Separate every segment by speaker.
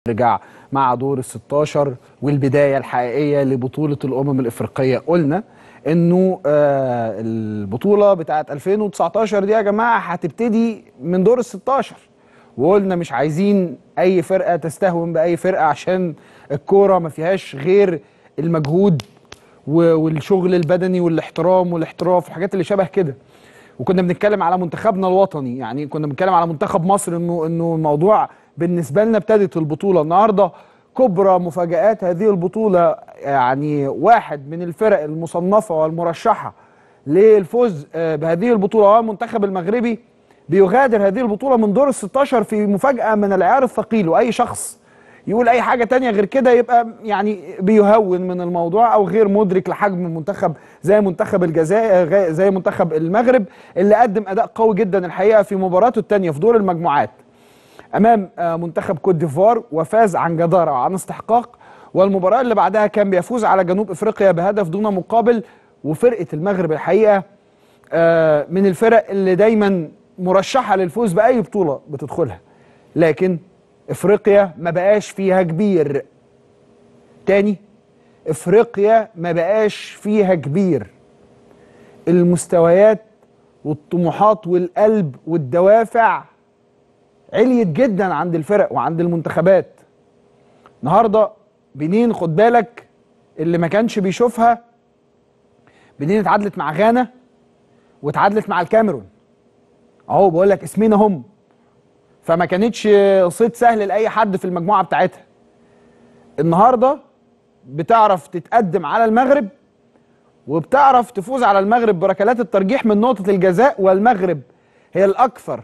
Speaker 1: رجع مع دور ال 16 والبداية الحقيقية لبطولة الأمم الإفريقية. قلنا إنه البطولة بتاعت 2019 دي يا جماعة هتبتدي من دور ال 16، وقلنا مش عايزين أي فرقة تستهون بأي فرقة عشان الكورة ما فيهاش غير المجهود والشغل البدني والاحترام والاحتراف والحاجات اللي شبه كده. وكنا بنتكلم على منتخبنا الوطني، يعني كنا بنتكلم على منتخب مصر انه الموضوع بالنسبه لنا ابتدت البطوله النهارده. كبرى مفاجآت هذه البطوله، يعني واحد من الفرق المصنفه والمرشحه للفوز بهذه البطوله هو المنتخب المغربي، بيغادر هذه البطوله من دور ال 16 في مفاجاه من العيار الثقيل. واي شخص يقول اي حاجه تانية غير كده يبقى يعني بيهون من الموضوع او غير مدرك لحجم منتخب زي منتخب الجزائر، زي منتخب المغرب اللي قدم اداء قوي جدا الحقيقه في مباراته الثانيه في دور المجموعات امام منتخب كوت ديفوار، وفاز عن جداره وعن استحقاق. والمباراه اللي بعدها كان بيفوز على جنوب افريقيا بهدف دون مقابل. وفرقه المغرب الحقيقه من الفرق اللي دايما مرشحه للفوز باي بطوله بتدخلها، لكن افريقيا ما بقاش فيها كبير. تاني، افريقيا ما بقاش فيها كبير. المستويات والطموحات والقلب والدوافع عليت جدا عند الفرق وعند المنتخبات. النهارده بنين، خد بالك اللي ما كانش بيشوفها، بنين اتعادلت مع غانا واتعادلت مع الكاميرون. اهو بقول لك اسمين هم، فما كانتش صيد سهل لاي حد في المجموعه بتاعتها. النهارده بتعرف تتقدم على المغرب وبتعرف تفوز على المغرب بركلات الترجيح من نقطه الجزاء، والمغرب هي الاكثر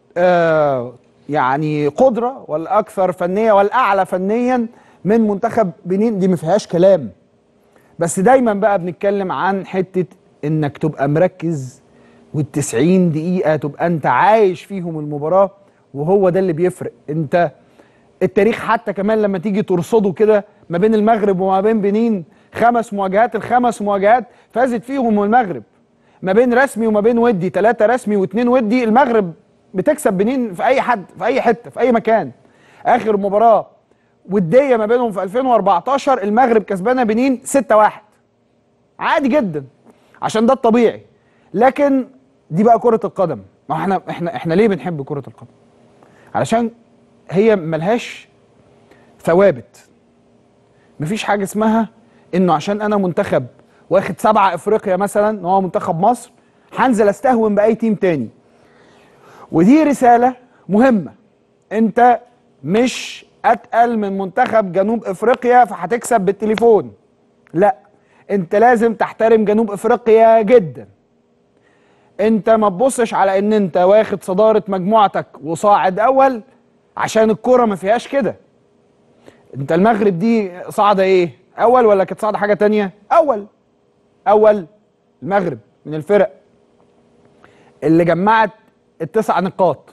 Speaker 1: يعني قدره والاكثر فنيه والاعلى فنيا من منتخب بنين، دي ما فيهاش كلام. بس دايما بقى بنتكلم عن حته انك تبقى مركز وال90 دقيقه تبقى انت عايش فيهم المباراه، وهو ده اللي بيفرق. انت التاريخ حتى كمان لما تيجي ترصده كده ما بين المغرب وما بين بنين، 5 مواجهات، ال5 مواجهات فازت فيهم المغرب. ما بين رسمي وما بين ودي، 3 رسمي و2 ودي، المغرب بتكسب بنين في اي حد في اي حته في اي مكان. اخر مباراه وديه ما بينهم في 2014 المغرب كسبانه بنين 6-1، عادي جدا عشان ده الطبيعي. لكن دي بقى كره القدم. ما احنا ليه بنحب كره القدم؟ علشان هي ملهاش ثوابت. مفيش حاجه اسمها انه عشان انا منتخب واخد 7 افريقيا مثلا، هو منتخب مصر، هنزل استهون باي تيم تاني. ودي رساله مهمه، انت مش اتقل من منتخب جنوب افريقيا فهتكسب بالتليفون. لا، انت لازم تحترم جنوب افريقيا جدا. انت ما تبصش على ان انت واخد صداره مجموعتك وصاعد اول عشان الكوره ما فيهاش كده. انت المغرب دي صاعده ايه؟ اول ولا كانت صاعده حاجه تانية؟ اول. المغرب من الفرق اللي جمعت ال9 نقاط،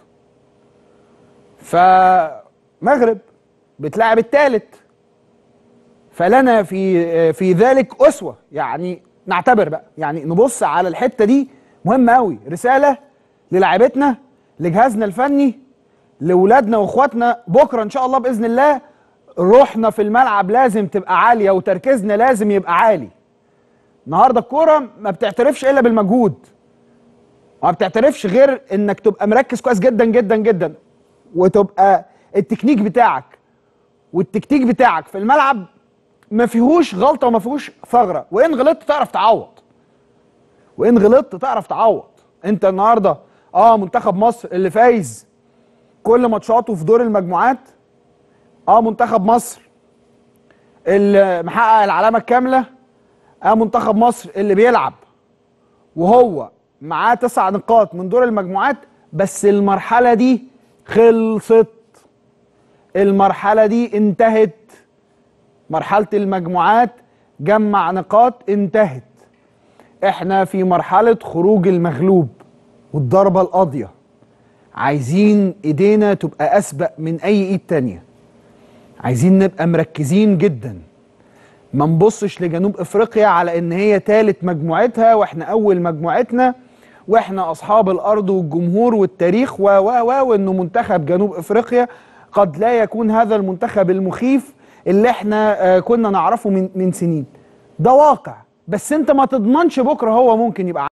Speaker 1: فمغرب بتلاعب الثالث، فلنا في ذلك اسوه. يعني نعتبر بقى، يعني نبص على الحته دي مهمه قوي، رساله للاعيبتنا، لجهازنا الفني، لاولادنا واخواتنا. بكره ان شاء الله باذن الله روحنا في الملعب لازم تبقى عاليه وتركيزنا لازم يبقى عالي. النهارده الكوره ما بتعترفش الا بالمجهود، ما بتعترفش غير انك تبقى مركز كويس جدا جدا جدا، وتبقى التكنيك بتاعك في الملعب ما فيهوش غلطه وما فيهوش ثغره، وان غلطت تعرف تعوض. انت النهارده منتخب مصر اللي فايز كل ماتشاته في دور المجموعات، منتخب مصر اللي محقق العلامه الكامله، منتخب مصر اللي بيلعب وهو معاه 9 نقاط من دور المجموعات. بس المرحله دي خلصت، المرحله دي انتهت، مرحله المجموعات جمع نقاط انتهت. احنا في مرحله خروج المغلوب والضربه القاضيه. عايزين ايدينا تبقى اسبق من اي ايد تانيه، عايزين نبقى مركزين جدا، ما نبصش لجنوب افريقيا على ان هي ثالث مجموعتها واحنا اول مجموعتنا واحنا اصحاب الارض والجمهور والتاريخ وانه منتخب جنوب افريقيا قد لا يكون هذا المنتخب المخيف اللي احنا كنا نعرفه من سنين. ده واقع، بس انت ما تضمنش بكره هو ممكن يبقى